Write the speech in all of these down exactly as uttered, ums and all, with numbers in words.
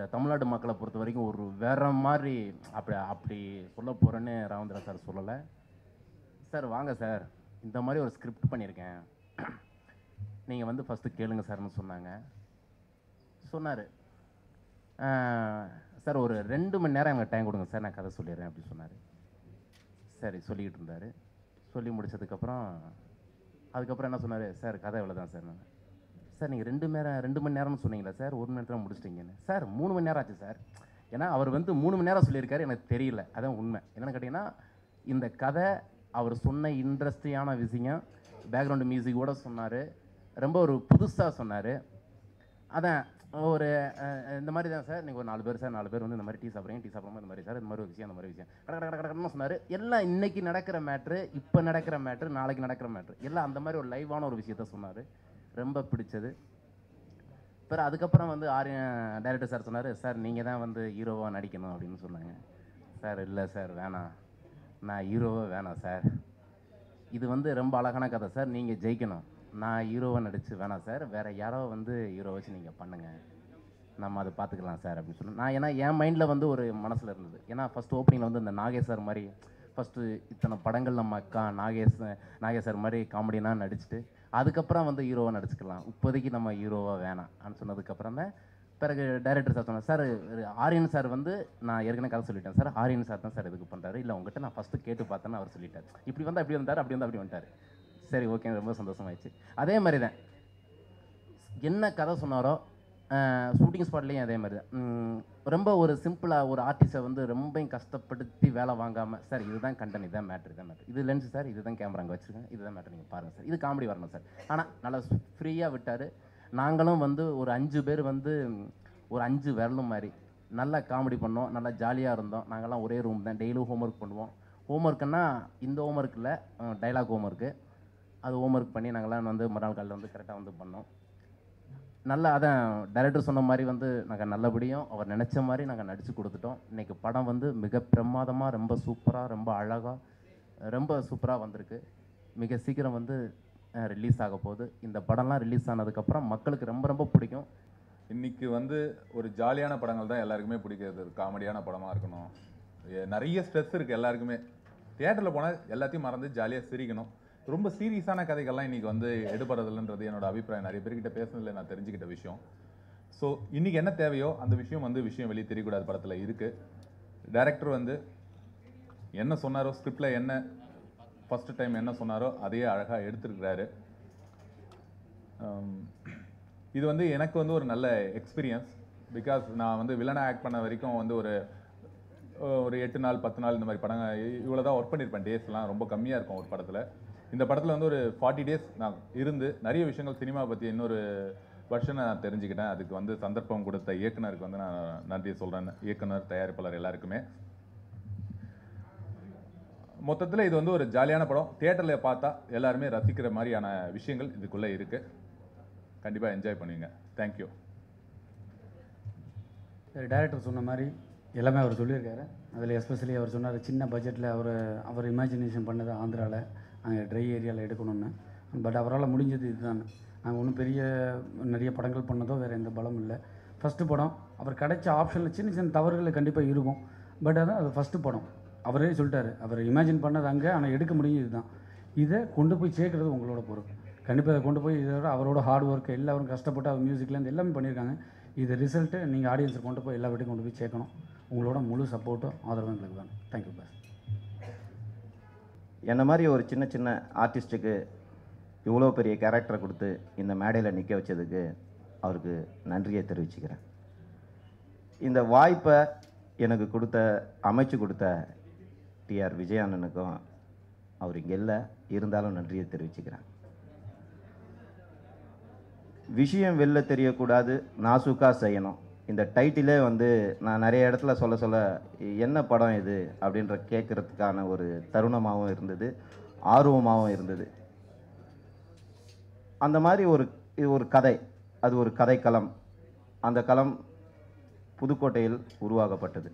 இந்த தமிழ்நாடு மக்களை பொறுத்த வரைக்கும் ஒரு வேற மாதிரி அப்படி அப்படி சொல்ல போகிறேன்னு ராமேந்திரா சார் சொல்லலை. சார் வாங்க சார், இந்த மாதிரி ஒரு ஸ்கிரிப்ட் பண்ணியிருக்கேன், நீங்கள் வந்து ஃபஸ்ட்டு கேளுங்க சார்னு சொன்னாங்க. சொன்னார், சார் ஒரு ரெண்டு மணி நேரம் எனக்கு டைம் கொடுங்க சார், நான் கதை சொல்லிடுறேன் அப்படின்னு சொன்னார். சரி சொல்லிக்கிட்டு இருந்தார். சொல்லி முடிச்சதுக்கப்புறம் அதுக்கப்புறம் என்ன சொன்னார், சார் கதை எவ்வளோ தான் சார். நான் சார் நீங்கள் ரெண்டு நேரம் ரெண்டு மணி நேரம்னு சொன்னீங்களா சார், ஒரு மணி நேரத்தில் முடிச்சிட்டிங்கன்னு. சார் மூணு மணி நேரம் ஆச்சு சார். ஏன்னா அவர் வந்து மூணு மணி நேரம் சொல்லியிருக்காரு, எனக்கு தெரியல, அதான் உண்மை. என்னென்னு கேட்டிங்கன்னா, இந்த கதை அவர் சொன்ன இன்ட்ரெஸ்டிங்கான விஷயம், பேக்ரவுண்டு மியூசிக்கோடு சொன்னார், ரொம்ப ஒரு புதுசாக சொன்னார். அதான் ஒரு இந்த மாதிரி தான் சார், நீங்கள் ஒரு நாலு பேர் சார் நாலு பேர் வந்து இந்த மாதிரி டீ சாப்பிட்றீங்க, டீ சாப்பிட்றோம் இந்த மாதிரி சார், இந்த மாதிரி ஒரு விஷயம் அந்த மாதிரி விஷயம் கட கட கட கடன்னு சொன்னார். எல்லாம் இன்றைக்கி நடக்கிற மேட்ரு, இப்போ நடக்கிற மேட்ரு, நாளைக்கு நடக்கிற மேட்ரு, எல்லாம் அந்த மாதிரி ஒரு லைவான ஒரு விஷயத்த சொன்னார். ரொம்ப பிடிச்சது. பிறகு அதுக்கப்புறம் வந்து ஆரியன் டைரக்டர் சார் சொன்னார், சார் நீங்கள் தான் வந்து ஹீரோவாக நடிக்கணும் அப்படின்னு சொன்னாங்க. சார் இல்லை சார் வேணாம், நான் ஹீரோவாக வேணாம் சார், இது வந்து ரொம்ப அழகான கதை சார், நீங்கள் ஜெயிக்கணும், நான் ஹீரோவாக நடித்து வேணாம் சார், வேறு யாரோ வந்து ஹீரோ வச்சு நீங்கள் பண்ணுங்கள், நம்ம அதை பார்த்துக்கலாம் சார் அப்படின்னு சொன்னேன். நான் ஏன்னா என் மைண்டில் வந்து ஒரு மனசில் இருந்தது. ஏன்னா ஃபஸ்ட் ஓப்பனிங்கில் வந்து இந்த நாகேஷ் சார் மாதிரி ஃபஸ்ட்டு இத்தனை படங்கள் நம்ம அக்கா நாகேஷ் நாகேஷ் சார் மாதிரி காமெடினா நடிச்சுட்டு அதுக்கப்புறம் வந்து ஹீரோவாக நடிச்சுக்கலாம், இப்போதைக்கு நம்ம ஹீரோவாக வேணாம் அப்படின்னு சொன்னதுக்கப்புறம் தான் பிறகு டைரக்டர் சார் சொன்னார், சார் ஆரியன் சார் வந்து நான் ஏற்கனவே கதை சொல்லிட்டேன் சார், ஆரியன் சார் தான் சார் இதுக்கு பண்ணுறாரு, இல்லை உங்கள்கிட்ட நான் ஃபஸ்ட்டு கேட்டு பார்த்தேன்னு அவர் சொல்லிட்டார், இப்படி வந்தால் அப்படி வந்தார், அப்படி வந்தால் அப்படி வந்துட்டார். சரி ஓகே, ரொம்ப சந்தோஷமாயிடுச்சு. அதே மாதிரி தான் என்ன கதை சொன்னாரோ ஷூட்டிங் ஸ்பாட்லேயும் அதே மாதிரி தான் ரொம்ப ஒரு சிம்பிளாக ஒரு ஆர்டிஸ்ட்டை வந்து ரொம்ப கஷ்டப்படுத்தி வேலை வாங்காமல், சார் இதுதான் கண்டென்ட், இதுதான் மேட்ரு, இதுதான் மேட்ரு, இது லென்ஸ் சார், இதுதான் கேமரா அங்கே வச்சுருக்கேன், இதுதான் மேட்ரு, நீங்கள் பாருங்கள் சார், இது காமெடி வரணும் சார். ஆனால் நல்லா ஃப்ரீயாக விட்டார். நாங்களும் வந்து ஒரு அஞ்சு பேர் வந்து ஒரு அஞ்சு விரலும் மாதிரி நல்லா காமெடி பண்ணோம், நல்லா ஜாலியாக இருந்தோம். நாங்கள்லாம் ஒரே ரூம் தான், டெய்லியும் ஹோம் ஒர்க் பண்ணுவோம். ஹோம் ஒர்க்குன்னா இந்த ஹோம் ஒர்க் இல்லை, டைலாக் ஹோம் ஒர்க்கு, அது ஹோம் ஒர்க் பண்ணி நாங்கள்லாம் வந்து மறுநாள் காலையில் வந்து கரெக்டாக வந்து பண்ணோம். நல்லா அதான் டைரக்டர் சொன்ன மாதிரி வந்து நாங்கள் நல்லபடியும் அவர் நினச்ச மாதிரி நாங்கள் நடித்து கொடுத்துட்டோம். இன்றைக்கி படம் வந்து மிக பிரமாதமாக, ரொம்ப சூப்பராக, ரொம்ப அழகாக, ரொம்ப சூப்பராக வந்திருக்கு. மிக சீக்கிரம் வந்து ரிலீஸ் ஆக போகுது. இந்த படம்லாம் ரிலீஸ் ஆனதுக்கப்புறம் மக்களுக்கு ரொம்ப ரொம்ப பிடிக்கும். இன்றைக்கி வந்து ஒரு ஜாலியான படங்கள் தான் எல்லாருக்குமே பிடிக்கிறது, காமெடியான படமாக இருக்கணும். நிறைய ஸ்ட்ரெஸ் இருக்குது எல்லாருக்குமே, தியேட்டரில் போனால் எல்லாத்தையும் மறந்து ஜாலியாக சிரிக்கணும். ரொம்ப சீரியஸான கதைகள்லாம் இன்றைக்கி வந்து எடுபடுறதில்லைன்றது என்னோட அபிப்பிராயம். நிறைய பேர்கிட்ட பேசுனதில் நான் தெரிஞ்சுக்கிட்ட விஷயம். ஸோ இன்றைக்கி என்ன தேவையோ அந்த விஷயம் வந்து விஷயம் வெளியே தெரியக்கூடாது படத்தில் இருக்குது. டைரக்டர் வந்து என்ன சொன்னாரோ, ஸ்கிரிப்டில் என்ன ஃபஸ்ட்டு டைம் என்ன சொன்னாரோ அதையே அழகாக எடுத்துருக்கிறாரு. இது வந்து எனக்கு வந்து ஒரு நல்ல எக்ஸ்பீரியன்ஸ். பிகாஸ் நான் வந்து வில்லனாக ஆக்ட் பண்ண வரைக்கும் வந்து ஒரு ஒரு எட்டு நாள் பத்து நாள் இந்த மாதிரி படங்கள் இவ்வளோ தான் ஒர்க் பண்ணியிருப்பேன். டேஸ்லாம் ரொம்ப கம்மியாக இருக்கும் ஒரு படத்தில். இந்த படத்தில் வந்து ஒரு ஃபார்ட்டி டேஸ் நான் இருந்து நிறைய விஷயங்கள் சினிமா பற்றி இன்னொரு வருஷனை நான் தெரிஞ்சுக்கிட்டேன். அதுக்கு வந்து சந்தர்ப்பம் கொடுத்த இயக்குனருக்கு வந்து நான் நன்றி சொல்கிறேன், இயக்குனர், தயாரிப்பாளர் எல்லாருக்குமே. மொத்தத்தில் இது வந்து ஒரு ஜாலியான படம், தியேட்டரில் பார்த்தா எல்லாருமே ரசிக்கிற மாதிரியான விஷயங்கள் இதுக்குள்ளே இருக்குது. கண்டிப்பாக என்ஜாய் பண்ணுவீங்க. தேங்க்யூ. டைரக்டர் சொன்ன மாதிரி எல்லாமே அவர் சொல்லியிருக்காரு. அதில் எஸ்பெஷலி அவர் சொன்னார் சின்ன பட்ஜெட்டில் அவர் அவர் இமேஜினேஷன் பண்ணது ஆந்திராவில் அங்கே ட்ரை ஏரியாவில் எடுக்கணும்னு. பட் அவரால் முடிஞ்சது இதுதான். நாங்கள் ஒன்றும் பெரிய நிறைய படங்கள் பண்ணதோ வேறு எந்த பலம் இல்லை. ஃபஸ்ட்டு படம் அவர் கிடைச்ச ஆப்ஷனில் சின்ன சின்ன தவறுகள் கண்டிப்பாக இருக்கும். பட் அதான் அது ஃபஸ்ட்டு படம். அவரே சொல்லிட்டார், அவர் இமேஜின் பண்ணது அங்கே, ஆனால் எடுக்க முடியும் இதுதான். இதை கொண்டு போய் சேர்க்குறது உங்களோட பொறுப்பு. கண்டிப்பாக இதை கொண்டு போய் இதோட அவரோட ஹார்ட் ஒர்க் எல்லாரும் கஷ்டப்பட்டு அவர் மியூசிக்லேருந்து எல்லாமே பண்ணியிருக்காங்க. இது ரிசல்ட்டு நீங்கள் ஆடியன்ஸை கொண்டு போய் எல்லா வீட்டையும் கொண்டு போய் சேர்க்கணும். உங்களோட முழு சப்போர்ட்டும் ஆதரவும் எங்களுக்கு வேணும். Thank you boss. என்ன மாதிரி ஒரு சின்ன சின்ன ஆர்டிஸ்ட்டுக்கு இவ்வளோ பெரிய கேரக்டரை கொடுத்து இந்த மேடையில் நிற்க வச்சதுக்கு அவருக்கு நன்றியை தெரிவிச்சுக்கிறேன். இந்த வாய்ப்பை எனக்கு கொடுத்த அமைச்சு கொடுத்த டிஆர் விஜய் அண்ணனுக்கும் அவர் இங்கே இல்லை இருந்தாலும் நன்றியை தெரிவிச்சுக்கிறேன். விஷயம் வெளில தெரியக்கூடாது, நாசுக்கா செய்யணும். இந்த டைட்டிலே வந்து நான் நிறைய இடத்துல சொல்ல சொல்ல என்ன படம் இது அப்படின்ற கேட்குறதுக்கான ஒரு தருணமாகவும் இருந்தது, ஆர்வமாகவும் இருந்தது. அந்த மாதிரி ஒரு இது ஒரு கதை, அது ஒரு கதைக்களம். அந்த களம் புதுக்கோட்டையில் உருவாக்கப்பட்டது.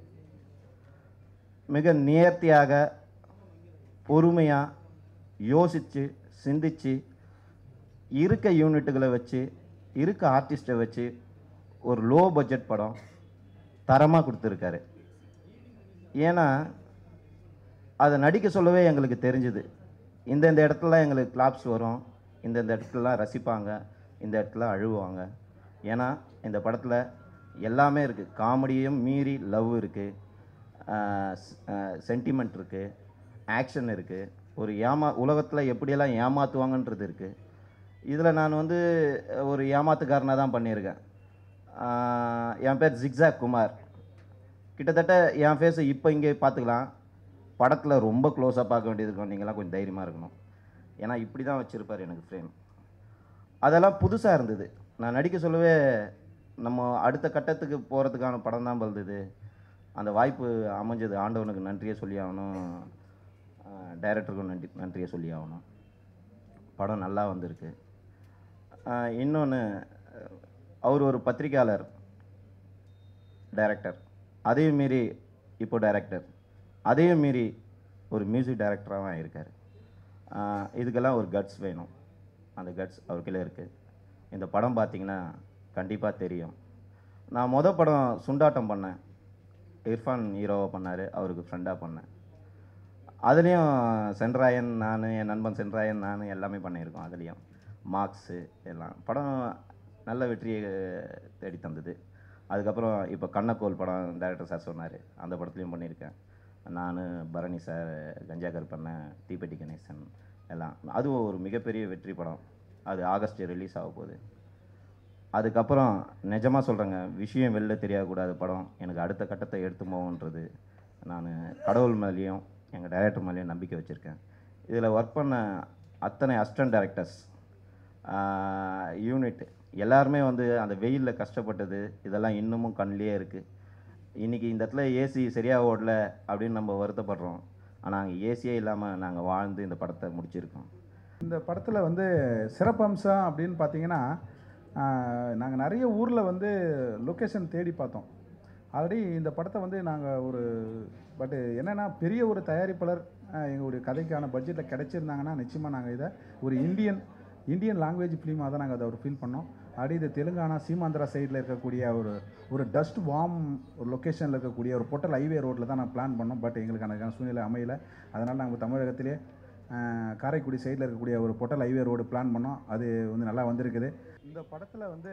மிக நேர்த்தியாக, பொறுமையாக யோசித்து சிந்தித்து இருக்க யூனிட்டுகளை வச்சு இருக்க ஆர்டிஸ்ட்டை வச்சு ஒரு லோ பட்ஜெட் படம் தரமாக கொடுத்துருக்காரு. ஏன்னா அதை நடிக்க சொல்லவே எங்களுக்கு தெரிஞ்சுது. இந்தந்த இடத்துல எங்களுக்கு கிளாப்ஸ் வரும், இந்தந்த இடத்துலலாம் ரசிப்பாங்க, இந்த இடத்துல அழுவாங்க. ஏன்னா இந்த படத்தில் எல்லாமே இருக்குது. காமெடியும் மீறி லவ் இருக்குது, சென்டிமெண்ட் இருக்குது, ஆக்ஷன் இருக்குது, ஒரு ஏமா உலகத்தில் எப்படியெல்லாம் ஏமாற்றுவாங்கன்றது இருக்குது. இதில் நான் வந்து ஒரு ஏமாத்துக்காரனாக தான் பண்ணியிருக்கேன். என் பேர் ஜிக்ஸாக் குமார். கிட்டத்தட்ட என் ஃபேஸை இப்போ இங்கே பார்த்துக்கலாம், படத்தில் ரொம்ப க்ளோஸாக பார்க்க வேண்டியது இருக்கும். நீங்களாம் கொஞ்சம் தைரியமாக இருக்கணும். ஏன்னா இப்படி தான் வச்சுருப்பார் எனக்கு ஃப்ரேம். அதெல்லாம் புதுசாக இருந்தது. நான் நடிக்க சொல்லவே நம்ம அடுத்த கட்டத்துக்கு போகிறதுக்கான படம் தான் பழுதுது. அந்த வாய்ப்பு அமைஞ்சது. ஆண்டவனுக்கு நன்றியை சொல்லி ஆகணும், டைரக்டருக்கும் நன்றி நன்றியை சொல்லி ஆகணும். படம் நல்லா வந்திருக்கு. இன்னொன்று, அவர் ஒரு பத்திரிக்கையாளர், டைரக்டர், அதையும் மீறி இப்போ டைரக்டர், அதையும் மீறி ஒரு மியூசிக் டைரக்டராகவும் இருக்கார். இதுக்கெல்லாம் ஒரு கட்ஸ் வேணும். அந்த கட்ஸ் அவருக்குள்ளே இருக்குது. இந்த படம் பார்த்திங்கன்னா கண்டிப்பாக தெரியும். நான் மொதல் படம் சுண்டாட்டம் பண்ணேன், இர்ஃபான் ஹீரோவாக பண்ணார், அவருக்கு ஃப்ரெண்டாக பண்ணேன். அதுலேயும் சென்ட்ராயன், நான், என் நண்பன் சென்ட்ராயன், நான் எல்லாமே பண்ணியிருக்கோம். அதுலேயும் மார்க்ஸு எல்லாம். படம் நல்ல வெற்றியை தேடி தந்தது. அதுக்கப்புறம் இப்போ கண்ணக்கோல் படம் டைரக்டர் சார் சொன்னார், அந்த படத்துலையும் பண்ணியிருக்கேன். நான், பரணி சார், கஞ்சா கருப்பண்ணன், தீப்பெட்டி கணேசன் எல்லாம். அதுவும் ஒரு மிகப்பெரிய வெற்றி படம். அது ஆகஸ்ட் ரிலீஸ் ஆக போகுது. அதுக்கப்புறம் நிஜமாக சொல்கிறேங்க, விஷயம் வெளில தெரியக்கூடாது படம் எனக்கு அடுத்த கட்டத்தை எடுத்து போகுன்றது நான் கடவுள் மேலேயும் எங்கள் டைரக்டர் மேலேயும் நம்பிக்கை வச்சுருக்கேன். இதில் ஒர்க் பண்ண அத்தனை அசிஸ்டன்ட் டைரக்டர்ஸ், யூனிட் எல்லாருமே வந்து அந்த வெயிலில் கஷ்டப்பட்டது இதெல்லாம் இன்னமும் கண்ணிலே இருக்குது. இன்றைக்கி இந்த இடத்துல ஏசி சரியாக ஓடல அப்படின்னு நம்ம வருத்தப்படுறோம். ஆனால் அங்கே ஏசியே இல்லாமல் நாங்கள் வாழ்ந்து இந்த படத்தை முடிச்சிருக்கோம். இந்த படத்தில் வந்து சிறப்பம்சம் அப்படின்னு பார்த்தீங்கன்னா, நாங்கள் நிறைய ஊரில் வந்து லொக்கேஷன் தேடி பார்த்தோம். ஆல்ரெடி இந்த படத்தை வந்து நாங்கள் ஒரு பட்டு என்னென்னா பெரிய ஒரு தயாரிப்பாளர் எங்களுடைய கதைக்கான பட்ஜெட்டில் கிடச்சிருந்தாங்கன்னா நிச்சயமாக நாங்கள் இதை ஒரு இந்தியன் இந்தியன் லாங்குவேஜ் ஃபிலிமாக தான் நாங்கள் அதை ஒரு ஃபீல் பண்ணோம். அப்படி இது தெலுங்கானா சீமாந்திரா சைடில் இருக்கக்கூடிய ஒரு ஒரு டஸ்ட் வார்ம் ஒரு லொக்கேஷனில் இருக்கக்கூடிய ஒரு பொட்டல் ஹைவே ரோட்டில் தான் நான் பிளான் பண்ணோம். பட் எங்களுக்கு அதுக்கான சூழ்நிலை அமையலை. அதனால் நாங்கள் தமிழகத்திலே காரைக்குடி சைடில் இருக்கக்கூடிய ஒரு பொட்டல் ஹைவே ரோடு பிளான் பண்ணோம். அது வந்து நல்லா வந்திருக்குது. இந்த படத்தில் வந்து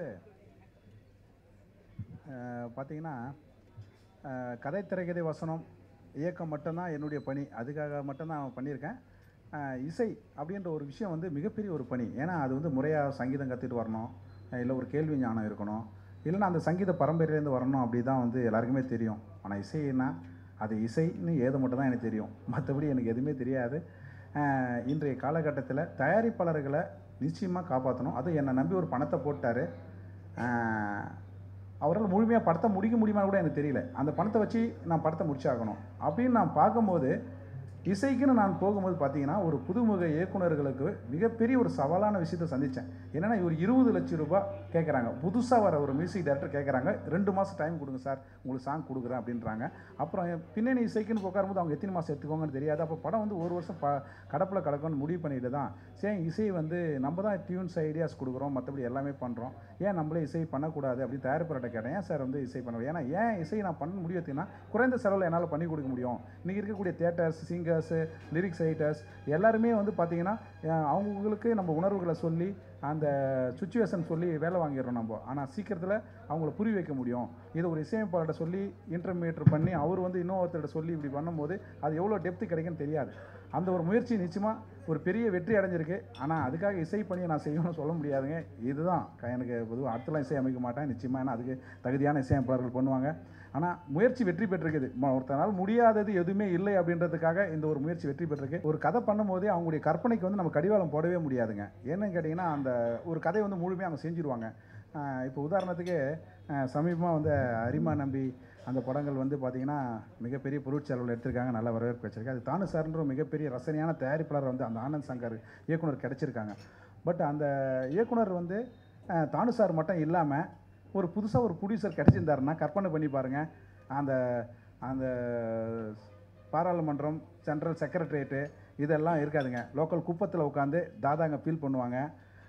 பார்த்திங்கன்னா கதை, திரைக்கதை, வசனம், இயக்கம் மட்டும்தான் என்னுடைய பணி. அதுக்காக மட்டும்தான் நான் பண்ணியிருக்கேன். இசை அப்படின்ற ஒரு விஷயம் வந்து மிகப்பெரிய ஒரு பணி. ஏன்னா அது வந்து முறையாக சங்கீதம் கற்றுட்டு வரணும், இல்லை ஒரு கேள்வி ஞானம் இருக்கணும், இல்லைன்னா அந்த சங்கீத பரம்பரையிலேருந்து வரணும். அப்படி தான் வந்து எல்லாருக்குமே தெரியும். ஆனால் இசைன்னா அது இசைன்னு ஏதோ மட்டும் தான் எனக்கு தெரியும், மற்றபடி எனக்கு எதுவுமே தெரியாது. இன்றைய காலகட்டத்தில் தயாரிப்பாளர்களை நிச்சயமாக காப்பாற்றணும். அதுவும் என்னை நம்பி ஒரு பணத்தை போட்டார். அவரால் முழுமையாக படத்தை முடிக்க முடியுமான்னு கூட எனக்கு தெரியல. அந்த பணத்தை வச்சு நான் படத்தை முடிச்சாகணும் அப்படின்னு நான் பார்க்கும்போது, இசைக்குன்னு நான் போகும்போது பார்த்தீங்கன்னா ஒரு புதுமுக இயக்குநர்களுக்கு மிகப்பெரிய ஒரு சவாலான விஷயத்தை சந்தித்தேன். என்னென்னா இவர் இருபது லட்சம் ரூபாய் கேட்குறாங்க. புதுசாக வர ஒரு மியூசிக் டைரக்டர் கேட்குறாங்க, ரெண்டு மாதம் டைம் கொடுங்க சார், உங்களுக்கு சாங் கொடுக்குறேன் அப்படின்றாங்க. அப்புறம் பின்னணி இசைக்குன்னு உட்காரும்போது அவங்க எத்தனை மாதம் எடுத்துக்கோங்கன்னு தெரியாது. அப்போ படம் வந்து ஒரு வருஷம் ப கடப்பில் கிடக்கும்னு முடிவு பண்ணிட்டு தான் சரி இசை வந்து நம்ம தான் டியூன்ஸ் ஐடியாஸ் கொடுக்குறோம், மற்றபடி எல்லாமே பண்ணுறோம், ஏன் நம்மளே இசை பண்ணக்கூடாது அப்படின்னு தயாரிப்பாளர்கிட்ட கேட்டேன். ஏன் சார் வந்து இசை பண்ண, ஏன்னா ஏன் இசை நான் பண்ண முடியாதுன்னா குறைந்த செலவில் என்னால் பண்ணி கொடுக்க முடியும். இன்றைக்கி இருக்கக்கூடிய தியேட்டர்ஸ், சிங்கர்ஸு, லிரிக்ஸ் ரைட்டர்ஸ் எல்லாருமே வந்து பார்த்திங்கன்னா அவங்களுக்கு நம்ம உணர்வுகளை சொல்லி அந்த சுச்சுவேஷன் சொல்லி வேலை வாங்கிடுறோம் நம்ம. ஆனால் சீக்கிரத்தில் அவங்கள புரிய வைக்க முடியும். இதை ஒரு இசையமைப்பாளர்கிட்ட சொல்லி இன்டர்மீடியேட் பண்ணி அவர் வந்து இன்னொருத்தர்கிட்ட சொல்லி இப்படி பண்ணும்போது அது எவ்வளோ டெப்த்து கிடைக்குன்னு தெரியாது. அந்த ஒரு முயற்சி நிச்சயமாக ஒரு பெரிய வெற்றி அடைஞ்சிருக்கு. ஆனால் அதுக்காக இசை பணியை நான் செய்யணும்னு சொல்ல முடியாதுங்க. இதுதான் எனக்கு பொதுவாக அடுத்தலாம் இசை அமைக்க மாட்டேன் நிச்சயமாக. ஏன்னா அதுக்கு தகுதியான இசையமைப்பாளர்கள் பண்ணுவாங்க. ஆனால் முயற்சி வெற்றி பெற்றிருக்குது. ஒருத்தனால் முடியாதது எதுவுமே இல்லை அப்படின்றதுக்காக இந்த ஒரு முயற்சி வெற்றி பெற்றிருக்கு. ஒரு கதை பண்ணும்போதே அவங்களுடைய கற்பனைக்கு வந்து நம்ம கடிவாளம் போடவே முடியாதுங்க. என்னன்னு கேட்டிங்கன்னா அந்த ஒரு கதை வந்து முழுமையாக அவங்க செஞ்சுருவாங்க. இப்போ உதாரணத்துக்கு சமீபமாக வந்து அரிமா நம்பி அந்த படங்கள் வந்து பார்த்திங்கன்னா மிகப்பெரிய பொருட்செலவில் எடுத்திருக்காங்க, நல்ல வரவேற்பு வச்சுருக்காங்க. அது தானு சார்ன்ற மிகப்பெரிய ரசனையான தயாரிப்பாளர் வந்து அந்த ஆனந்த் சங்கர் இயக்குனர் கிடச்சிருக்காங்க. பட் அந்த இயக்குனர் வந்து தானு சார் மட்டும் இல்லாமல் ஒரு புதுசாக ஒரு ப்ரொடியூசர் கிடச்சிருந்தாருன்னா கற்பனை பண்ணி பாருங்கள். அந்த அந்த பாராளுமன்றம், சென்ட்ரல் செக்ரட்டரியேட்டு இதெல்லாம் இருக்காதுங்க. லோக்கல் குப்பத்தில் உட்காந்து தாதாங்க ஃபீல் பண்ணுவாங்க.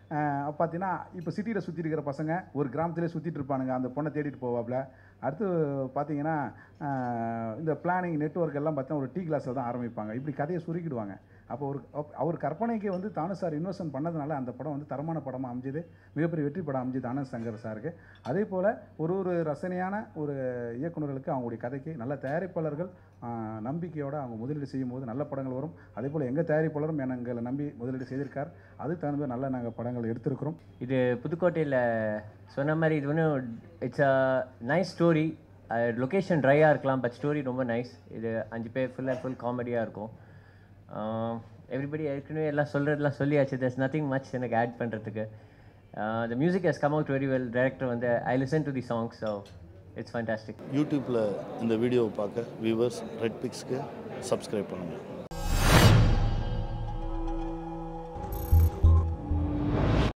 பார்த்தீங்கன்னா இப்போ சிட்டியில் சுற்றிட்டு இருக்கிற பசங்க ஒரு கிராமத்திலே சுற்றிட்டு இருப்பானுங்க, அந்த பொண்ணை தேடிட்டு போவாப்புல. அடுத்து பார்த்தீங்கன்னா இந்த பிளானிங் நெட்வொர்க் எல்லாம் பார்த்தீங்கன்னா ஒரு டீ கிளாஸில் தான் ஆரம்பிப்பாங்க. இப்படி கதையை சுருக்கிடுவாங்க. அப்போ ஒரு அவர் கற்பனைக்கு வந்து தானு சார் இன்வெஸ்ட்மெண்ட் பண்ணதுனால அந்த படம் வந்து தரமான படமாக அமைஞ்சது, மிகப்பெரிய வெற்றி படம் அமைஞ்சது ஆனந்த் சங்கர் சாருக்கு. அதே போல் ஒரு ஒரு ரசனையான ஒரு இயக்குநர்களுக்கு அவங்களுடைய கதைக்கு நல்ல தயாரிப்பாளர்கள் நம்பிக்கையோடு அவங்க முதலீடு செய்யும் போது நல்ல படங்கள் வரும். அதே போல் எங்கள் தயாரிப்பாளரும் எங்களை நம்பி முதலீடு செய்திருக்கார். அதுக்கு தகுந்த நல்ல நாங்கள் படங்கள் எடுத்திருக்கிறோம். இது புதுக்கோட்டையில் சொன்ன மாதிரி இது ஒன்று it's a nice story. Location ட்ரையாக இருக்கலாம், பட் ஸ்டோரி ரொம்ப நைஸ். இது அஞ்சு பேர் ஃபுல் அண்ட் ஃபுல் காமெடியாக இருக்கும். எவ்ரிபடி ஏற்கனவே எல்லாம் சொல்கிறதுலாம் சொல்லியாச்சு. there's nothing much எனக்கு ஆட் பண்ணுறதுக்கு. the music has come out very well. director வந்து I listen to the songs, so it's fantastic. யூடியூப்பில் இந்த வீடியோவை பார்க்க வியூவர்ஸ் ரெட்பிக்ஸ்க்கு சப்ஸ்கிரைப் பண்ணுங்கள்.